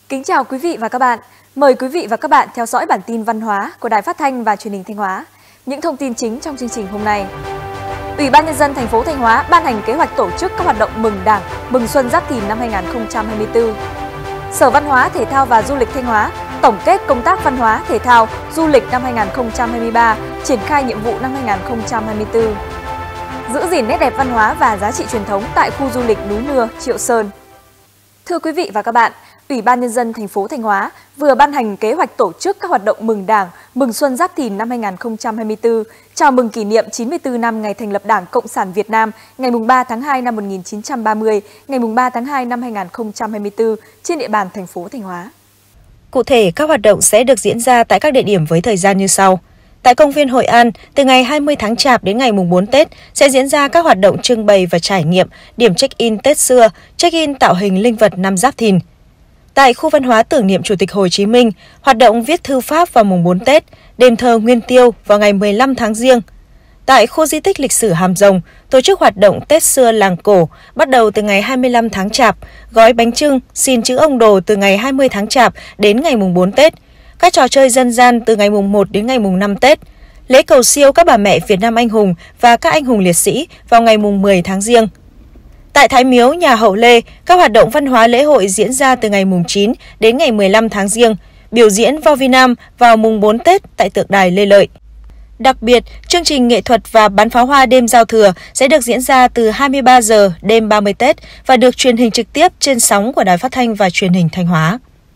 Kính chào quý vị và các bạn. Mời quý vị và các bạn theo dõi bản tin văn hóa của Đài Phát thanh và Truyền hình Thanh Hóa. Những thông tin chính trong chương trình hôm nay. Ủy ban nhân dân thành phố Thanh Hóa ban hành kế hoạch tổ chức các hoạt động mừng Đảng, mừng Xuân Giáp Thìn năm 2024. Sở Văn hóa, Thể thao và Du lịch Thanh Hóa tổng kết công tác văn hóa, thể thao, du lịch năm 2023, triển khai nhiệm vụ năm 2024. Giữ gìn nét đẹp văn hóa và giá trị truyền thống tại khu du lịch núi Nưa, Triệu Sơn. Thưa quý vị và các bạn, Ủy ban nhân dân thành phố Thanh Hóa vừa ban hành kế hoạch tổ chức các hoạt động mừng Đảng, mừng Xuân Giáp Thìn năm 2024, chào mừng kỷ niệm 94 năm ngày thành lập Đảng Cộng sản Việt Nam, ngày 3 tháng 2 năm 1930, ngày 3 tháng 2 năm 2024 trên địa bàn thành phố Thanh Hóa. Cụ thể, các hoạt động sẽ được diễn ra tại các địa điểm với thời gian như sau. Tại công viên Hội An, từ ngày 20 tháng Chạp đến ngày 4 Tết sẽ diễn ra các hoạt động trưng bày và trải nghiệm điểm check-in Tết xưa, check-in tạo hình linh vật năm Giáp Thìn. Tại khu văn hóa tưởng niệm Chủ tịch Hồ Chí Minh, hoạt động viết thư pháp vào mùng 4 Tết, đền thờ Nguyên Tiêu vào ngày 15 tháng Giêng. Tại khu di tích lịch sử Hàm Rồng, tổ chức hoạt động Tết xưa làng cổ bắt đầu từ ngày 25 tháng Chạp, gói bánh chưng, xin chữ ông Đồ từ ngày 20 tháng Chạp đến ngày mùng 4 Tết, các trò chơi dân gian từ ngày mùng 1 đến ngày mùng 5 Tết, lễ cầu siêu các bà mẹ Việt Nam anh hùng và các anh hùng liệt sĩ vào ngày mùng 10 tháng Giêng. Tại Thái Miếu, nhà Hậu Lê, các hoạt động văn hóa lễ hội diễn ra từ ngày mùng 9 đến ngày 15 tháng Giêng, biểu diễn vào Việt Nam vào mùng 4 Tết tại tượng đài Lê Lợi. Đặc biệt, chương trình nghệ thuật và bắn pháo hoa đêm giao thừa sẽ được diễn ra từ 23 giờ đêm 30 Tết và được truyền hình trực tiếp trên sóng của Đài Phát thanh và Truyền hình Thanh Hóa.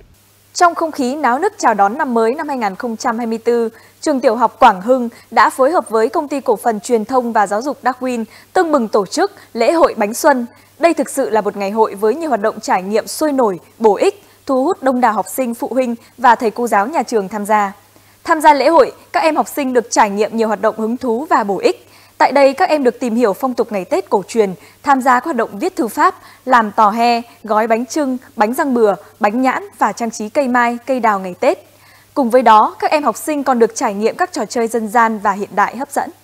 Trong không khí náo nức chào đón năm mới năm 2024, trường tiểu học Quảng Hưng đã phối hợp với Công ty Cổ phần Truyền thông và Giáo dục Darwin tưng bừng tổ chức lễ hội bánh xuân. Đây thực sự là một ngày hội với nhiều hoạt động trải nghiệm sôi nổi, bổ ích, thu hút đông đảo học sinh, phụ huynh và thầy cô giáo nhà trường tham gia. Tham gia lễ hội, các em học sinh được trải nghiệm nhiều hoạt động hứng thú và bổ ích. Tại đây, các em được tìm hiểu phong tục ngày Tết cổ truyền, tham gia các hoạt động viết thư pháp, làm tò he, gói bánh chưng, bánh răng bừa, bánh nhãn và trang trí cây mai, cây đào ngày Tết. Cùng với đó, các em học sinh còn được trải nghiệm các trò chơi dân gian và hiện đại hấp dẫn.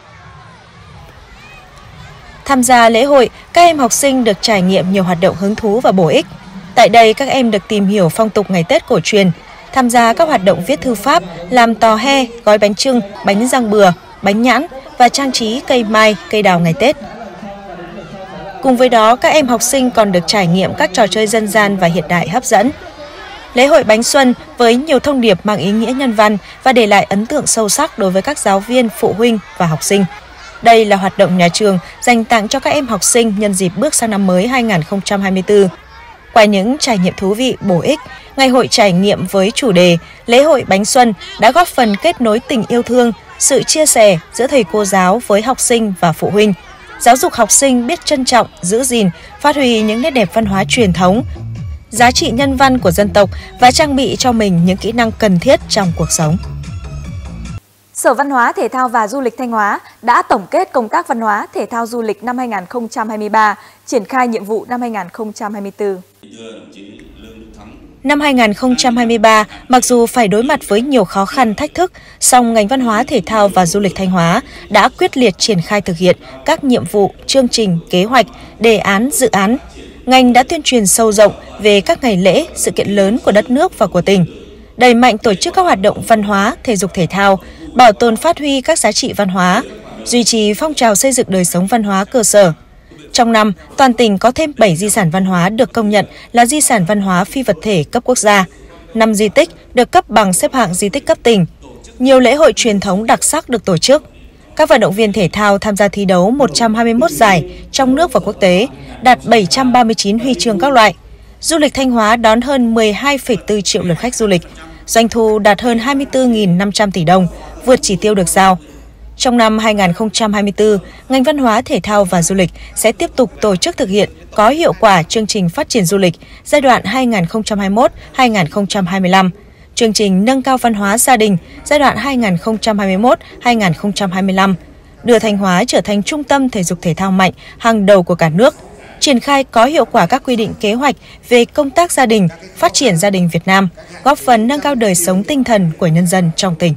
Tham gia lễ hội, các em học sinh được trải nghiệm nhiều hoạt động hứng thú và bổ ích. Tại đây, các em được tìm hiểu phong tục ngày Tết cổ truyền, tham gia các hoạt động viết thư pháp, làm tò he, gói bánh chưng, bánh răng bừa, bánh nhãn và trang trí cây mai, cây đào ngày Tết. Cùng với đó, các em học sinh còn được trải nghiệm các trò chơi dân gian và hiện đại hấp dẫn. Lễ hội bánh xuân với nhiều thông điệp mang ý nghĩa nhân văn và để lại ấn tượng sâu sắc đối với các giáo viên, phụ huynh và học sinh. Đây là hoạt động nhà trường dành tặng cho các em học sinh nhân dịp bước sang năm mới 2024. Qua những trải nghiệm thú vị, bổ ích, Ngày hội trải nghiệm với chủ đề Lễ hội bánh xuân đã góp phần kết nối tình yêu thương, sự chia sẻ giữa thầy cô giáo với học sinh và phụ huynh. Giáo dục học sinh biết trân trọng, giữ gìn, phát huy những nét đẹp văn hóa truyền thống, giá trị nhân văn của dân tộc và trang bị cho mình những kỹ năng cần thiết trong cuộc sống. Sở Văn hóa, Thể thao và Du lịch Thanh Hóa đã tổng kết công tác văn hóa, thể thao du lịch năm 2023, triển khai nhiệm vụ năm 2024. Năm 2023, mặc dù phải đối mặt với nhiều khó khăn, thách thức, song ngành văn hóa, thể thao và du lịch Thanh Hóa đã quyết liệt triển khai thực hiện các nhiệm vụ, chương trình, kế hoạch, đề án, dự án. Ngành đã tuyên truyền sâu rộng về các ngày lễ, sự kiện lớn của đất nước và của tỉnh, đẩy mạnh tổ chức các hoạt động văn hóa, thể dục thể thao, bảo tồn phát huy các giá trị văn hóa, duy trì phong trào xây dựng đời sống văn hóa cơ sở. Trong năm, toàn tỉnh có thêm 7 di sản văn hóa được công nhận là di sản văn hóa phi vật thể cấp quốc gia, 5 di tích được cấp bằng xếp hạng di tích cấp tỉnh. Nhiều lễ hội truyền thống đặc sắc được tổ chức. Các vận động viên thể thao tham gia thi đấu 121 giải trong nước và quốc tế, đạt 739 huy chương các loại. Du lịch Thanh Hóa đón hơn 12,4 triệu lượt khách du lịch, doanh thu đạt hơn 24.500 tỷ đồng, vượt chỉ tiêu được giao. Trong năm 2024, ngành văn hóa, thể thao và du lịch sẽ tiếp tục tổ chức thực hiện có hiệu quả chương trình phát triển du lịch giai đoạn 2021-2025, chương trình nâng cao văn hóa gia đình giai đoạn 2021-2025, đưa Thanh Hóa trở thành trung tâm thể dục thể thao mạnh hàng đầu của cả nước, triển khai có hiệu quả các quy định kế hoạch về công tác gia đình, phát triển gia đình Việt Nam, góp phần nâng cao đời sống tinh thần của nhân dân trong tỉnh.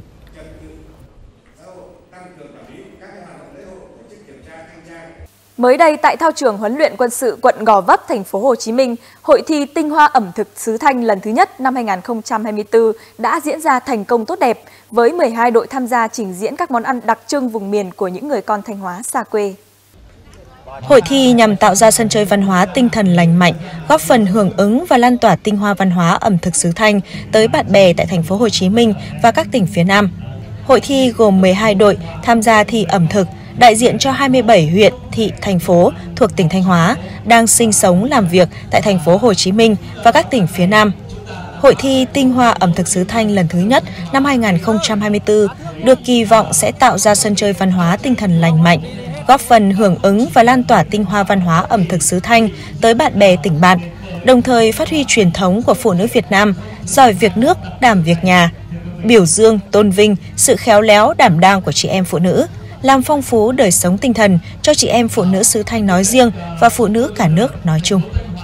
Mới đây tại thao trường huấn luyện quân sự quận Gò Vấp, thành phố Hồ Chí Minh, hội thi tinh hoa ẩm thực xứ Thanh lần thứ nhất năm 2024 đã diễn ra thành công tốt đẹp với 12 đội tham gia trình diễn các món ăn đặc trưng vùng miền của những người con Thanh Hóa xa quê. Hội thi nhằm tạo ra sân chơi văn hóa tinh thần lành mạnh, góp phần hưởng ứng và lan tỏa tinh hoa văn hóa ẩm thực xứ Thanh tới bạn bè tại thành phố Hồ Chí Minh và các tỉnh phía Nam. Hội thi gồm 12 đội tham gia thi ẩm thực, đại diện cho 27 huyện, thị, thành phố thuộc tỉnh Thanh Hóa đang sinh sống làm việc tại thành phố Hồ Chí Minh và các tỉnh phía Nam. Hội thi tinh hoa ẩm thực xứ Thanh lần thứ nhất năm 2024 được kỳ vọng sẽ tạo ra sân chơi văn hóa tinh thần lành mạnh, góp phần hưởng ứng và lan tỏa tinh hoa văn hóa ẩm thực xứ Thanh tới bạn bè tỉnh bạn, đồng thời phát huy truyền thống của phụ nữ Việt Nam, giỏi việc nước, đảm việc nhà, biểu dương, tôn vinh sự khéo léo, đảm đang của chị em phụ nữ, làm phong phú đời sống tinh thần cho chị em phụ nữ xứ Thanh nói riêng và phụ nữ cả nước nói chung.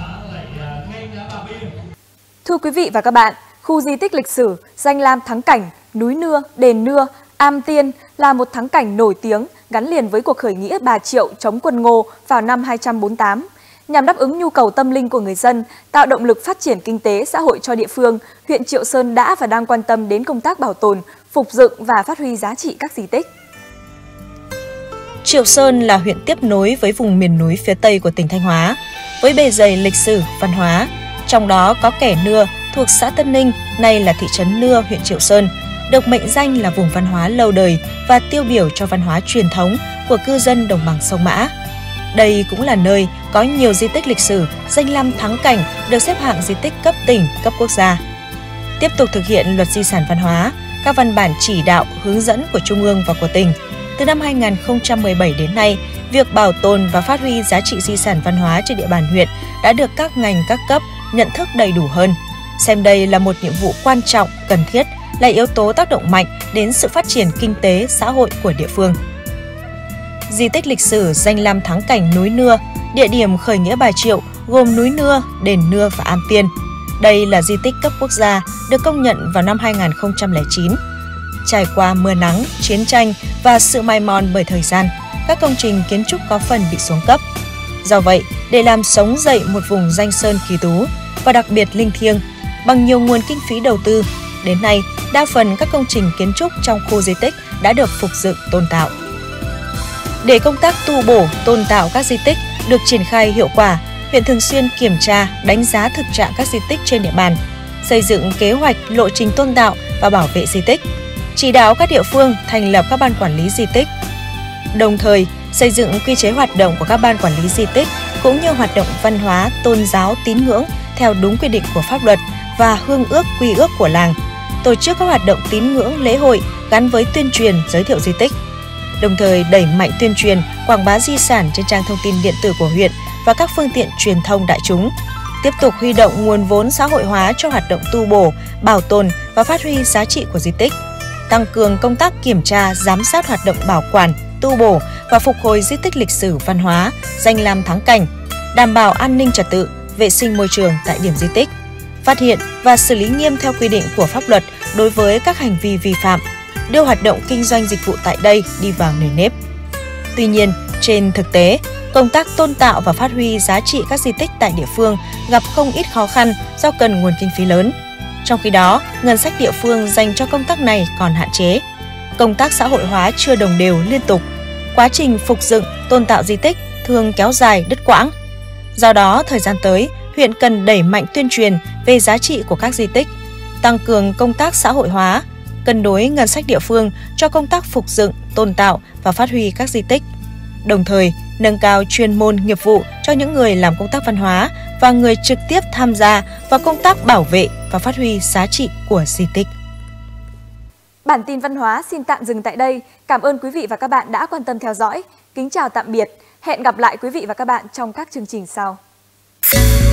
Thưa quý vị và các bạn, khu di tích lịch sử, danh lam thắng cảnh, núi Nưa, đền Nưa, Am Tiên là một thắng cảnh nổi tiếng gắn liền với cuộc khởi nghĩa Bà Triệu chống quân Ngô vào năm 248. Nhằm đáp ứng nhu cầu tâm linh của người dân, tạo động lực phát triển kinh tế xã hội cho địa phương, huyện Triệu Sơn đã và đang quan tâm đến công tác bảo tồn, phục dựng và phát huy giá trị các di tích. Triệu Sơn là huyện tiếp nối với vùng miền núi phía Tây của tỉnh Thanh Hóa, với bề dày lịch sử, văn hóa. Trong đó có Kẻ Nưa thuộc xã Tân Ninh, nay là thị trấn Nưa, huyện Triệu Sơn, được mệnh danh là vùng văn hóa lâu đời và tiêu biểu cho văn hóa truyền thống của cư dân đồng bằng sông Mã. Đây cũng là nơi có nhiều di tích lịch sử, danh lam thắng cảnh được xếp hạng di tích cấp tỉnh, cấp quốc gia. Tiếp tục thực hiện luật di sản văn hóa, các văn bản chỉ đạo, hướng dẫn của Trung ương và của tỉnh. Từ năm 2017 đến nay, việc bảo tồn và phát huy giá trị di sản văn hóa trên địa bàn huyện đã được các ngành các cấp nhận thức đầy đủ hơn. Xem đây là một nhiệm vụ quan trọng, cần thiết, là yếu tố tác động mạnh đến sự phát triển kinh tế, xã hội của địa phương. Di tích lịch sử danh lam thắng cảnh núi Nưa, địa điểm khởi nghĩa Bà Triệu gồm núi Nưa, đền Nưa và Am Tiên. Đây là di tích cấp quốc gia được công nhận vào năm 2009. Trải qua mưa nắng, chiến tranh và sự mài mòn bởi thời gian, các công trình kiến trúc có phần bị xuống cấp. Do vậy, để làm sống dậy một vùng danh sơn kỳ tú và đặc biệt linh thiêng, bằng nhiều nguồn kinh phí đầu tư, đến nay, đa phần các công trình kiến trúc trong khu di tích đã được phục dựng tôn tạo. Để công tác tu bổ, tôn tạo các di tích được triển khai hiệu quả, huyện thường xuyên kiểm tra, đánh giá thực trạng các di tích trên địa bàn, xây dựng kế hoạch, lộ trình tôn tạo và bảo vệ di tích, chỉ đạo các địa phương thành lập các ban quản lý di tích, đồng thời xây dựng quy chế hoạt động của các ban quản lý di tích cũng như hoạt động văn hóa, tôn giáo, tín ngưỡng theo đúng quy định của pháp luật và hương ước, quy ước của làng, tổ chức các hoạt động tín ngưỡng, lễ hội gắn với tuyên truyền, giới thiệu di tích, đồng thời đẩy mạnh tuyên truyền, quảng bá di sản trên trang thông tin điện tử của huyện và các phương tiện truyền thông đại chúng, tiếp tục huy động nguồn vốn xã hội hóa cho hoạt động tu bổ, bảo tồn và phát huy giá trị của di tích, tăng cường công tác kiểm tra, giám sát hoạt động bảo quản, tu bổ và phục hồi di tích lịch sử văn hóa, danh lam thắng cảnh, đảm bảo an ninh trật tự, vệ sinh môi trường tại điểm di tích, phát hiện và xử lý nghiêm theo quy định của pháp luật đối với các hành vi vi phạm, đưa hoạt động kinh doanh dịch vụ tại đây đi vào nề nếp. Tuy nhiên, trên thực tế, công tác tôn tạo và phát huy giá trị các di tích tại địa phương gặp không ít khó khăn do cần nguồn kinh phí lớn. Trong khi đó, ngân sách địa phương dành cho công tác này còn hạn chế. Công tác xã hội hóa chưa đồng đều liên tục. Quá trình phục dựng, tôn tạo di tích thường kéo dài, đứt quãng. Do đó, thời gian tới, huyện cần đẩy mạnh tuyên truyền về giá trị của các di tích, tăng cường công tác xã hội hóa, cân đối ngân sách địa phương cho công tác phục dựng, tôn tạo và phát huy các di tích. Đồng thời, nâng cao chuyên môn nghiệp vụ cho những người làm công tác văn hóa và người trực tiếp tham gia vào công tác bảo vệ và phát huy giá trị của di tích. Bản tin văn hóa xin tạm dừng tại đây. Cảm ơn quý vị và các bạn đã quan tâm theo dõi. Kính chào tạm biệt. Hẹn gặp lại quý vị và các bạn trong các chương trình sau.